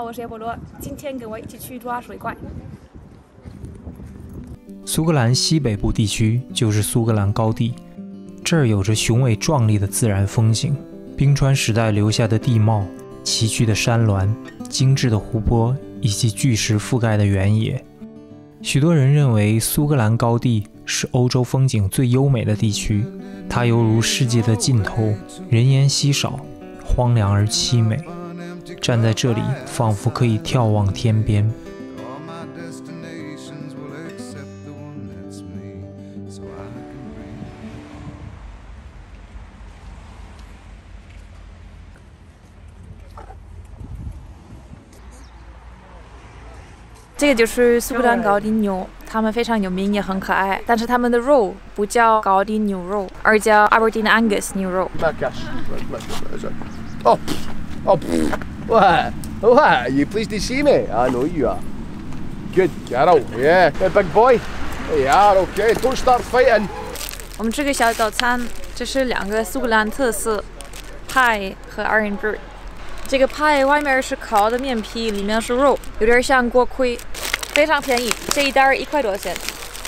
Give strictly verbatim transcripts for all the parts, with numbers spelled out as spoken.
好，我是叶波罗，今天跟我一起去抓水怪。 苏格兰西北部地区就是苏格兰高地，这儿有着雄伟壮丽的自然风景，冰川时代留下的地貌、崎岖的山峦、精致的湖泊以及巨石覆盖的原野。许多人认为苏格兰高地是欧洲风景最优美的地区，它犹如世界的尽头，人烟稀少，荒凉而凄美。站在这里，仿佛可以眺望天边。 这个就是苏格兰高地牛，它们非常有名，也很可爱。但是它们的肉不叫高地牛肉，而叫 Aberdeen Angus 牛肉。 Oh, oh, what? What? You pleased to see me? I know you are. Good girl, yeah. Good big boy. There you are. Okay, don't start fighting. 我们这个小早餐，这是两个苏格兰特色派和 Iron Bird。这个派外面是烤的面皮，里面是肉，有点像锅盔，非常便宜，这一袋一块多钱。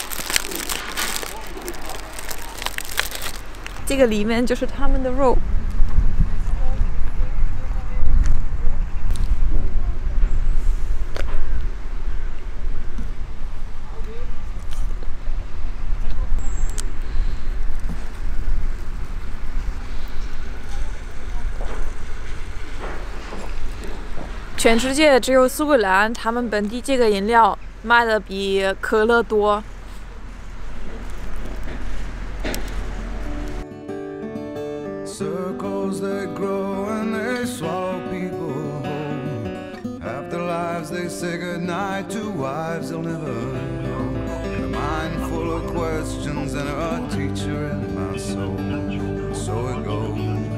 这个里面就是他们的肉。全世界只有苏格兰，他们本地这个饮料卖的比可乐多。 Circles they grow and they swallow people whole. After lives they say goodnight to wives they'll never know. And a mind full of questions and a teacher in my soul. So it goes.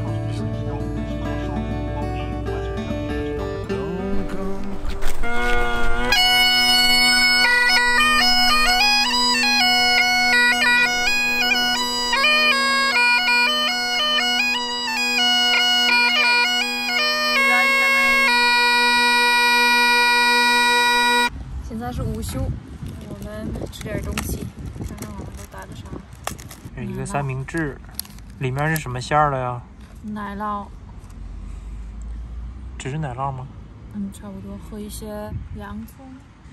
现在是午休，我们吃点东西，看看我们都带了啥。 这一个三明治，里面是什么馅儿的呀？ 奶酪。 只是奶酪吗？ 嗯，差不多，和一些洋葱。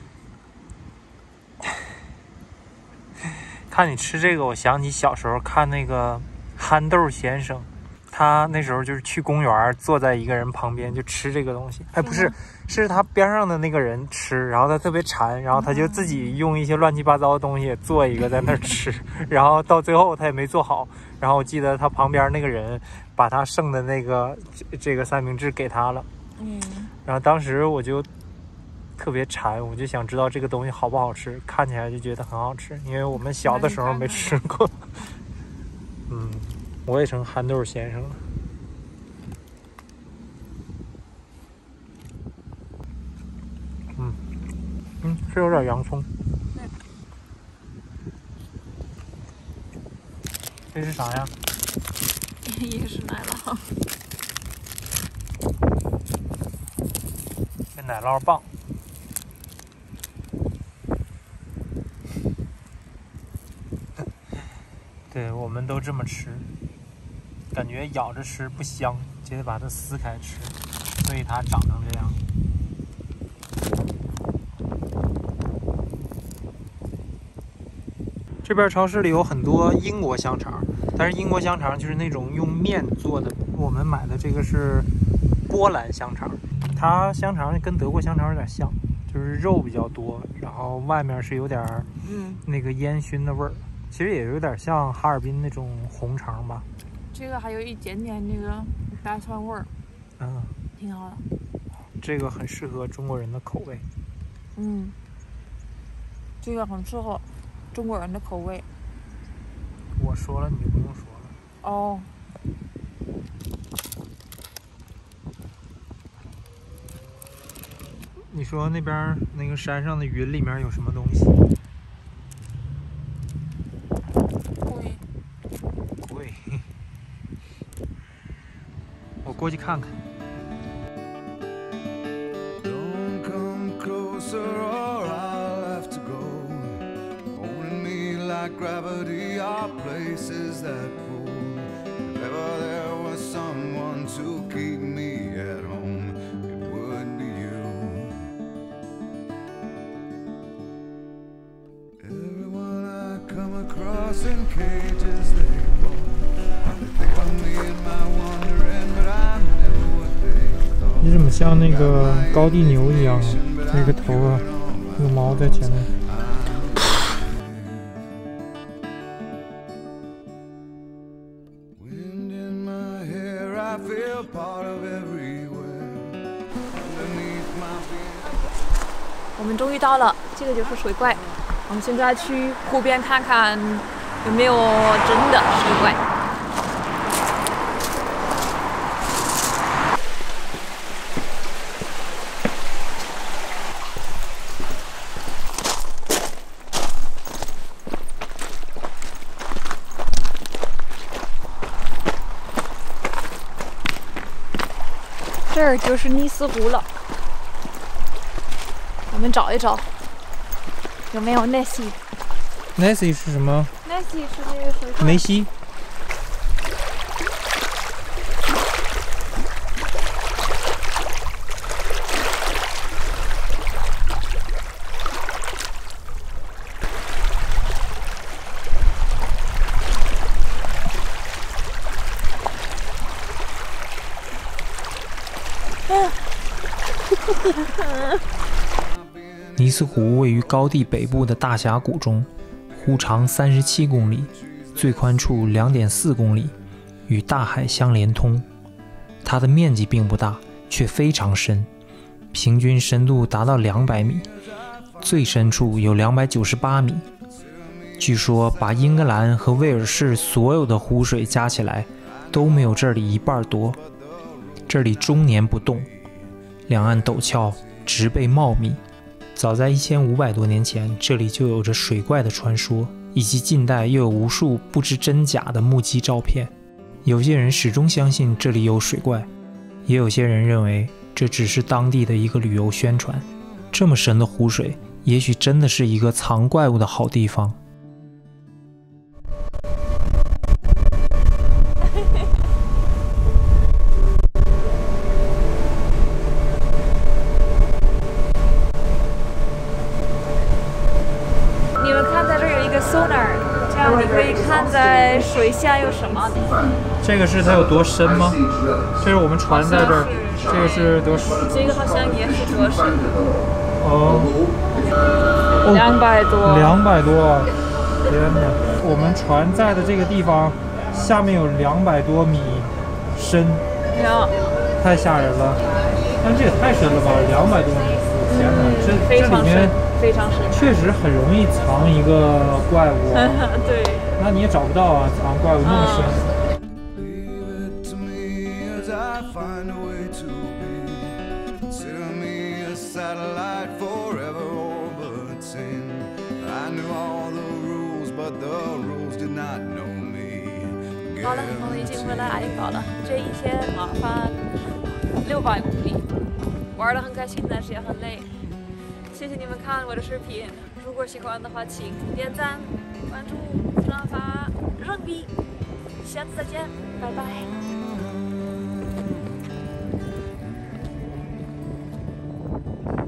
看你吃这个，我想起小时候看那个憨豆先生，他那时候就是去公园，坐在一个人旁边就吃这个东西。哎，不是，是他边上的那个人吃，然后他特别馋，然后他就自己用一些乱七八糟的东西做一个在那儿吃，然后到最后他也没做好，然后我记得他旁边那个人把他剩的那个这个三明治给他了。 嗯， 然后当时我就特别馋，我就想知道这个东西好不好吃，看起来就觉得很好吃，因为我们小的时候没吃过。嗯，我也成憨豆先生了。嗯嗯，是有点洋葱。这是啥呀？ 也是奶酪。 奶酪棒，对，我们都这么吃，感觉咬着吃不香，就得把它撕开吃，所以它长成这样。这边超市里有很多英国香肠，但是英国香肠就是那种用面做的，我们买的这个是波兰香肠。它香肠跟德国香肠有点像，就是肉比较多，然后外面是有点嗯那个烟熏的味儿，其实也有点像哈尔滨那种红肠吧。 这个还有一点点那个大蒜味儿， 嗯， 挺好的。 这个很适合中国人的口味。 嗯，这个很适合中国人的口味。 我说了，你不用说了。 哦。 你说那边那个山上的云里面有什么东西？ 龟。 龟。我过去看看。 like gravity are places that pull. If ever there was someone to keep me at home, it would be you. Everyone I come across in cages they fall. They think of me and my wandering, but I'm never what they thought. 你怎么像那个高地牛一样啊？那个头啊，有毛在前面。 I feel part of everywhere. Underneath my feet. 我们终于到了，这个就是水怪。我们现在去湖边看看有没有真的水怪。这儿就是尼斯湖了，我们找一找有没有 Nessie。Nessie 是什么 ？Nessie 是那个水怪。 梅西。尼斯湖位于高地北部的大峡谷中，湖长三十七公里，最宽处两点四公里，与大海相连通。它的面积并不大，却非常深，平均深度达到两百米，最深处有两百九十八米。据说把英格兰和威尔士所有的湖水加起来，都没有这里一半多。这里终年不冻，两岸陡峭，植被茂密。早在一千五百多年前，这里就有着水怪的传说，以及近代又有无数不知真假的目击照片。有些人始终相信这里有水怪，也有些人认为这只是当地的一个旅游宣传。这么深的湖水，也许真的是一个藏怪物的好地方。 sonar， 这样你可以看在水下有什么。 这个是它有多深吗？这是我们船在这儿，这个是多深？ 这个好像也是多深。 哦， 两百多。 两百多，天哪！我们船在的这个地方，下面有两百多米深，太吓人了。但这也太深了吧，两百多米！天哪，这这里面。 非常深， 确实很容易藏一个怪物、啊。 对， 那你也找不到啊，藏怪物那么深。 好了，我们已经回来爱丁堡了。这一天麻烦六百公里，玩得很开心，但是也很累。谢谢你们看我的视频，如果喜欢的话，请点赞、关注、转发、扔币。下次再见，拜拜。